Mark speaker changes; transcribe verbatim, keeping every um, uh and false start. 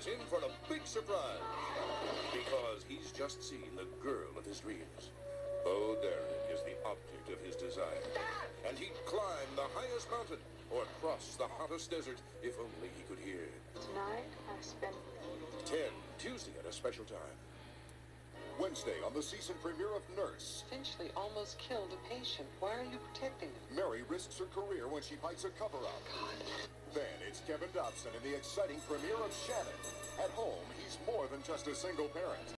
Speaker 1: is in for a big surprise. Because he's just seen the girl of his dreams. Bo Derek is the object of his desire. And he'd climb the highest mountain or cross the hottest desert if only he could hear.
Speaker 2: Tonight, I spent...
Speaker 1: ten, Tuesday at a special time. Wednesday on the season premiere of Nurse.
Speaker 3: Finchley almost killed a patient. Why are you protecting him?
Speaker 1: Mary risks her career when she fights a cover-up. Then it's Kevin Dobson in the exciting premiere of Shannon. At home, he's more than just a single parent.